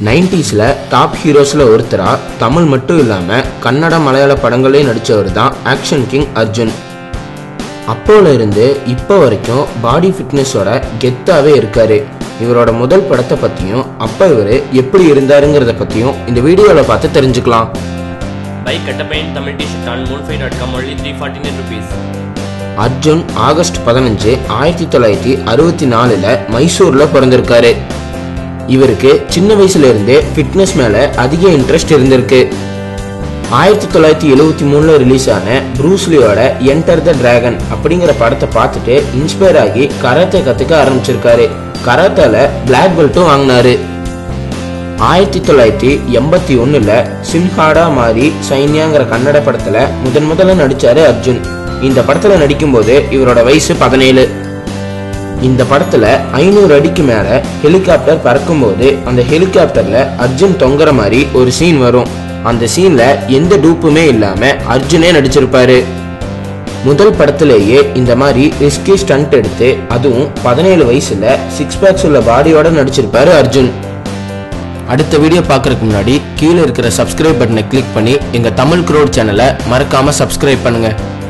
90ஸ்ல top ஹீரோஸ்ல ஒருத்தரா தமிழ் மட்டும் இல்லாம கன்னட மலையாள படங்களே நடிச்சவர் தான் ஆக்ஷன் கிங் அர்ஜுன். அப்போல இருந்து இப்போ வரைக்கும் பாடி ஃபிட்னஸோட கெத்தாவே இருக்காரு. இவரோட முதல் படத்தை பத்தியும் அப்ப இவரு எப்படி இருந்தாருங்கிறத பத்தியும் இந்த வீடியோல பார்த்து தெரிஞ்சுக்கலாம். Buy Kattapaint Tamil T-shirt on moonfy.com only 349 rupees. Arjun August 15, 1964 மைசூர்ல பிறந்திருக்காரு. இவருக்கு சின்ன வயசுல இருந்தே ஃபிட்னஸ் மேல அதிக இன்ட்ரெஸ்ட் இருந்திருக்கு. 1973 ரிலீஸ் ஆன ப்ரூஸ்லியோட என்டர் த டிராகன் அப்படிங்கிற படத்தை பார்த்துட்டு இன்ஸ்பயர் ஆகி கராத்தே கத்துக்க ஆரம்பிச்சிருக்காரு. கராத்தால பிளாக் பெல்ட்டும் வாங்கினாரு. 1981 சின்ஹாடா மாரி சைன்யாங்கிற கன்னட படத்துல முதல்ல நடிச்சாரு அர்ஜுன். இந்த படத்துல நடிக்கும் போது இவரோட வயசு 17. இந்த படத்துல 500 அடிக்கு மேல ஹெலிகாப்டர் பறக்கும் போது அந்த ஹெலிகாப்டர்ல அர்ஜுன் தொங்குற மாதிரி ஒரு சீன் வரும். அந்த சீன்ல எந்த டூப்புமே இல்லாம அர்ஜுனே நடிச்சிருப்பாரு. முதல் படத்திலேயே இந்த மாதிரி ரிஸ்கி ஸ்டண்ட் எடுத்து அதுவும் 17 வயசுல 6 பேக்ஸ் உள்ள பாடியோட நடிச்சிருப்பாரு அர்ஜுன். அடுத்த வீடியோ பார்க்கறதுக்கு முன்னாடி கீழே இருக்கிற சப்ஸ்கிரைப் பட்டனை கிளிக் பண்ணி எங்க தமிழ் க்ரோட் சேனலை மறக்காம சப்ஸ்கிரைப் பண்ணுங்க.